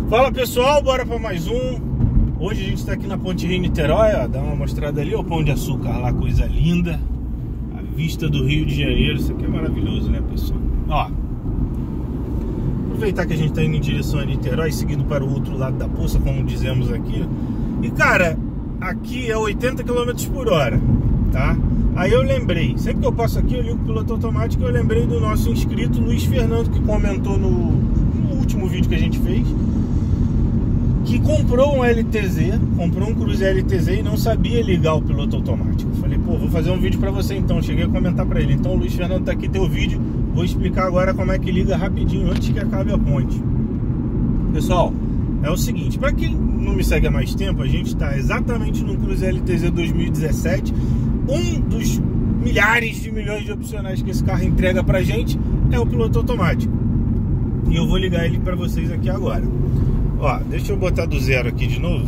Fala pessoal, bora para mais um. Hoje a gente está aqui na Ponte Rio-Niterói, ó. Dá uma mostrada ali, o Pão de Açúcar lá, coisa linda. A vista do Rio de Janeiro, isso aqui é maravilhoso, né pessoal? Ó, aproveitar que a gente está indo em direção a Niterói, seguindo para o outro lado da poça, como dizemos aqui. E cara, aqui é 80 km por hora, tá? Aí eu lembrei, sempre que eu passo aqui eu ligo o piloto automático, eu lembrei do nosso inscrito Luiz Fernando, que comentou no último vídeo que a gente fez, que comprou um LTZ, comprou um Cruze LTZ e não sabia ligar o piloto automático. Falei, pô, vou fazer um vídeo pra você então. Cheguei a comentar pra ele. Então o Luiz Fernando tá aqui, teu vídeo. Vou explicar agora como é que liga rapidinho, antes que acabe a ponte. Pessoal, é o seguinte, pra quem não me segue há mais tempo, a gente tá exatamente no Cruze LTZ 2017. Um dos milhares de milhões de opcionais que esse carro entrega pra gente é o piloto automático. E eu vou ligar ele pra vocês aqui agora. Ó, deixa eu botar do zero aqui de novo.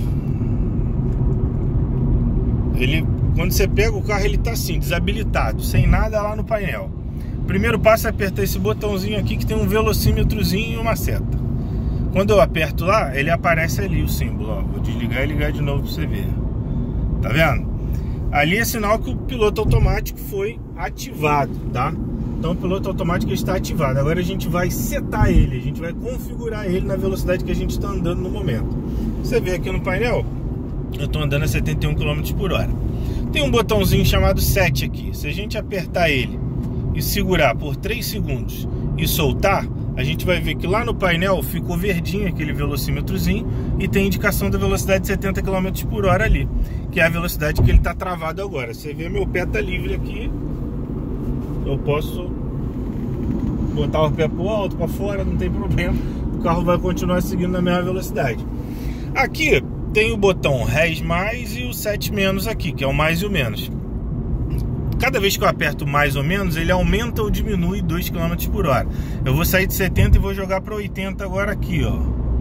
Ele, quando você pega o carro, ele tá assim, desabilitado, sem nada lá no painel. O primeiro passo é apertar esse botãozinho aqui que tem um velocímetrozinho e uma seta. Quando eu aperto lá, ele aparece ali o símbolo, ó. Vou desligar e ligar de novo pra você ver. Tá vendo? Ali é sinal que o piloto automático foi ativado, tá? Então o piloto automático está ativado. Agora a gente vai setar ele, a gente vai configurar ele na velocidade que a gente está andando no momento. Você vê aqui no painel, eu estou andando a 71 km por hora. Tem um botãozinho chamado set aqui. Se a gente apertar ele e segurar por 3 segundos e soltar, a gente vai ver que lá no painel ficou verdinho aquele velocímetrozinho e tem indicação da velocidade de 70 km por hora ali, que é a velocidade que ele está travado agora. Você vê, meu pé está livre aqui. Eu posso botar o pé pro alto, para fora, não tem problema. O carro vai continuar seguindo na mesma velocidade. Aqui tem o botão Res mais e o Set menos aqui, que é o mais e o menos. Cada vez que eu aperto mais ou menos, ele aumenta ou diminui 2 km por hora. Eu vou sair de 70 e vou jogar para 80 agora aqui, ó.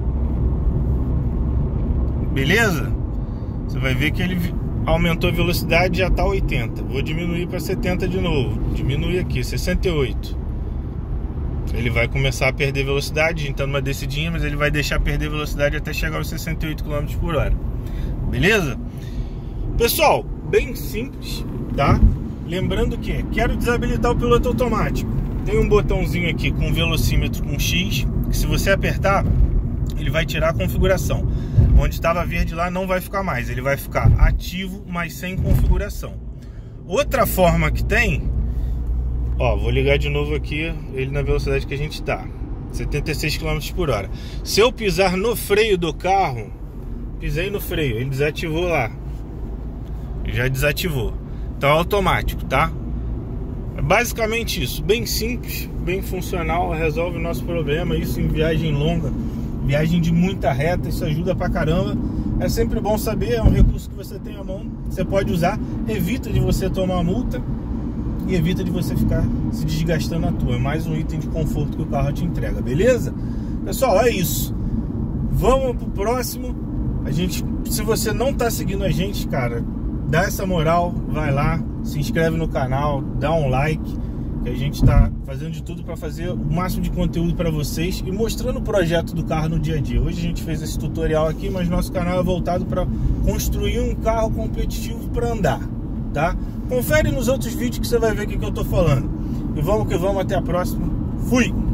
Beleza? Você vai ver que ele aumentou a velocidade, já está 80. Vou diminuir para 70 de novo. Diminui aqui, 68. Ele vai começar a perder velocidade. A gente está numa descidinha, mas ele vai deixar perder velocidade até chegar aos 68 km por hora. Beleza? Pessoal, bem simples, tá? Lembrando que quero desabilitar o piloto automático. Tem um botãozinho aqui com velocímetro com X, que se você apertar, ele vai tirar a configuração. Onde estava verde lá não vai ficar mais, ele vai ficar ativo, mas sem configuração. Outra forma que tem, ó, vou ligar de novo aqui ele na velocidade que a gente está, 76 km por hora. Se eu pisar no freio do carro, pisei no freio, ele desativou lá, já desativou. Então é automático, tá? É basicamente isso, bem simples, bem funcional, resolve o nosso problema. Isso em viagem longa, viagem de muita reta, isso ajuda pra caramba. É sempre bom saber, é um recurso que você tem à mão, você pode usar, evita de você tomar multa e evita de você ficar se desgastando à toa. É mais um item de conforto que o carro te entrega, beleza? Pessoal, é isso. Vamos pro próximo. A gente, se você não tá seguindo a gente, cara, dá essa moral, vai lá, se inscreve no canal, dá um like, que a gente tá fazendo de tudo para fazer o máximo de conteúdo para vocês e mostrando o projeto do carro no dia a dia. Hoje a gente fez esse tutorial aqui, mas nosso canal é voltado para construir um carro competitivo para andar, tá? Confere nos outros vídeos que você vai ver o que eu tô falando. E vamos que vamos, até a próxima. Fui!